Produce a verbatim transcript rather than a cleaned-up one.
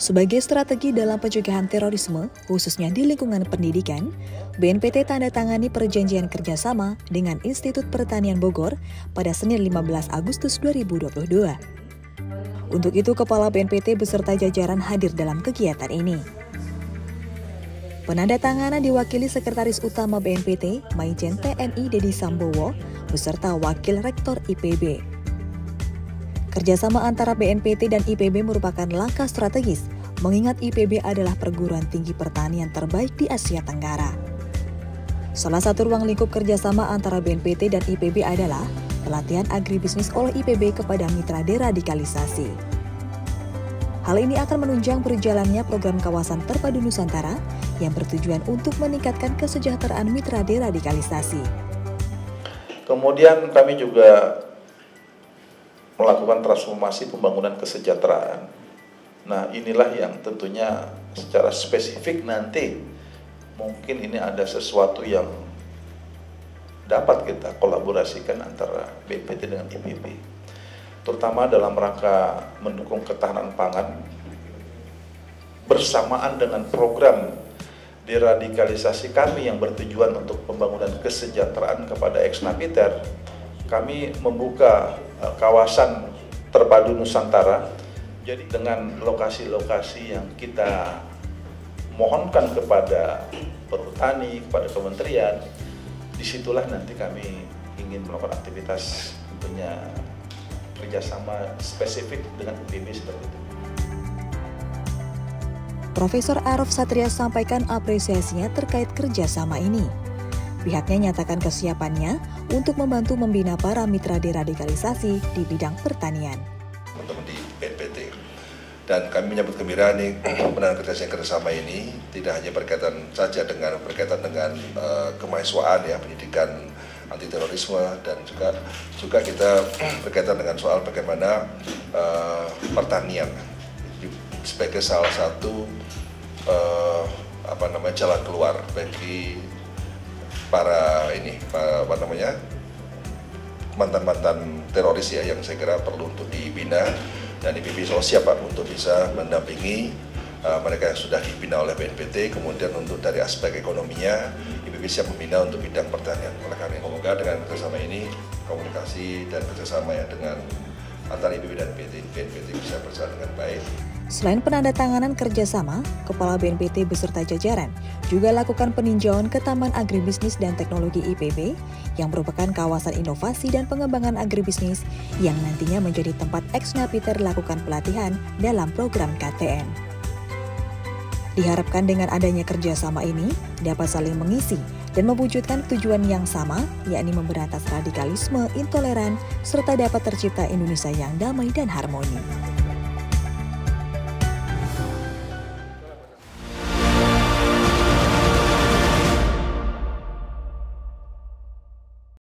Sebagai strategi dalam pencegahan terorisme, khususnya di lingkungan pendidikan, B N P T tanda tangani perjanjian kerjasama dengan Institut Pertanian Bogor pada Senin lima belas Agustus dua ribu dua puluh dua. Untuk itu, Kepala B N P T beserta jajaran hadir dalam kegiatan ini. Penandatanganan diwakili Sekretaris Utama B N P T, Maijen T N I Dedi Sambowo, beserta Wakil Rektor I P B. Kerjasama antara B N P T dan I P B merupakan langkah strategis, mengingat I P B adalah perguruan tinggi pertanian terbaik di Asia Tenggara. Salah satu ruang lingkup kerjasama antara B N P T dan I P B adalah pelatihan agribisnis oleh I P B kepada mitra deradikalisasi. Hal ini akan menunjang berjalannya program kawasan terpadu Nusantara yang bertujuan untuk meningkatkan kesejahteraan mitra deradikalisasi. Kemudian kami juga melakukan transformasi pembangunan kesejahteraan. Nah, inilah yang tentunya secara spesifik nanti mungkin ini ada sesuatu yang dapat kita kolaborasikan antara B N P T dengan I P B, terutama dalam rangka mendukung ketahanan pangan bersamaan dengan program deradikalisasi kami yang bertujuan untuk pembangunan kesejahteraan kepada ex-napiter. Kami membuka uh, kawasan terpadu Nusantara, jadi dengan lokasi-lokasi yang kita mohonkan kepada perhutani, kepada kementerian, disitulah nanti kami ingin melakukan aktivitas tentunya kerjasama spesifik dengan I P B seperti itu. Profesor Araf Satria sampaikan apresiasinya terkait kerjasama ini. Pihaknya nyatakan kesiapannya untuk membantu membina para mitra deradikalisasi di bidang pertanian. Teman-teman di B N P T, dan kami menyambut gembira nih penanganan kerjasama ini tidak hanya berkaitan saja dengan berkaitan dengan uh, kemahasiswaan ya, pendidikan anti terorisme, dan juga juga kita berkaitan dengan soal bagaimana uh, pertanian sebagai salah satu uh, apa namanya jalan keluar bagi para ini apa namanya mantan-mantan teroris ya, yang saya kira perlu untuk dibina, dan I P B selalu siap Pak untuk bisa mendampingi uh, mereka yang sudah dibina oleh B N P T. Kemudian untuk dari aspek ekonominya I P B siap membina untuk bidang pertanian. Oleh karena itu, semoga dengan kerjasama ini komunikasi dan kerjasama ya dengan antara I P B dan B N P T bisa berjalan dengan baik. Selain penandatanganan kerjasama, Kepala B N P T beserta jajaran juga lakukan peninjauan ke Taman Agribisnis dan Teknologi I P B yang merupakan kawasan inovasi dan pengembangan agribisnis yang nantinya menjadi tempat ex-napiter lakukan pelatihan dalam program K T N. Diharapkan dengan adanya kerjasama ini dapat saling mengisi dan mewujudkan tujuan yang sama, yakni memberantas radikalisme, intoleran, serta dapat tercipta Indonesia yang damai dan harmoni.